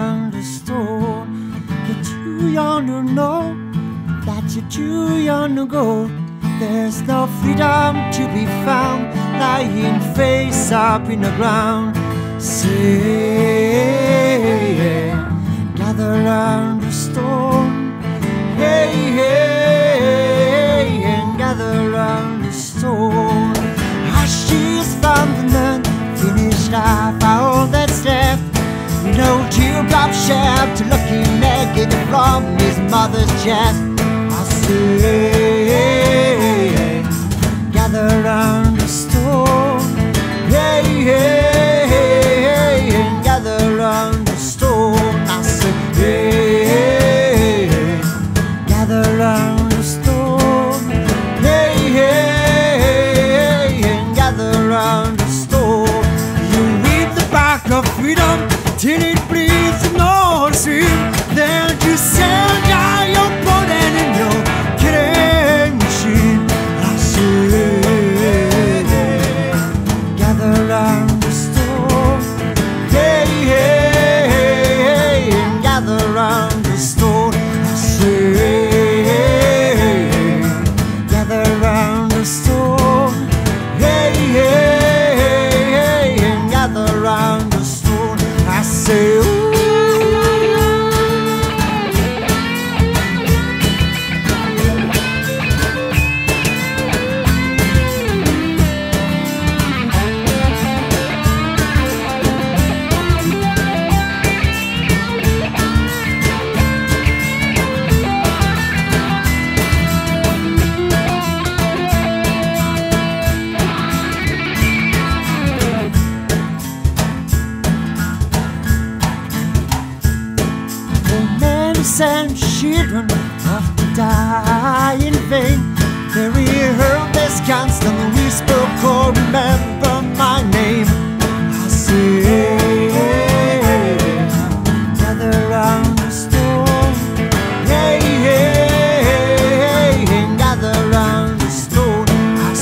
round the stone. You're too young to know that you're too young to go. There's no freedom to be found lying face up in the ground. Say, gather round the stone. Hey, hey, and gather round the stone. Ashes from the man, finished life, all that's left. No teardrop shed to looking naked from his mother's chest. I say, gather round the stone. Hey, hey, hey, and gather round the stone. I say, hey, gather round the stone. Hey, hey, and gather round the stone. You weave the bark of freedom till it bleeds in all stream. Then you sell down your burden in your killing machine. I say, gather round the stone. Hey, hey, hey, and gather round the stone. I say, gather round the stone. Hey, hey, hey, and gather round the stone. I say, ooh. And children have to die in vain. Very heard constant whisper call, remember my name. I say, gather round the stone. Hey, hey, hey, and gather round the stone. I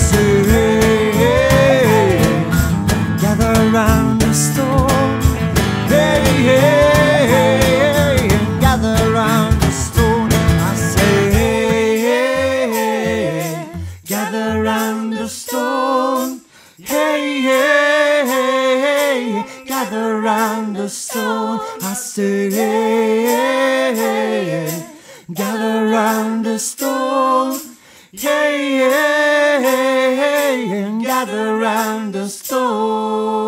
say, gather round the stone. Hey, hey, hey, and gather round the stone. I say, gather round the stone. Hey, hey, hey, gather round the stone. I say, gather round the stone. Hey, hey, hey, and gather round the stone.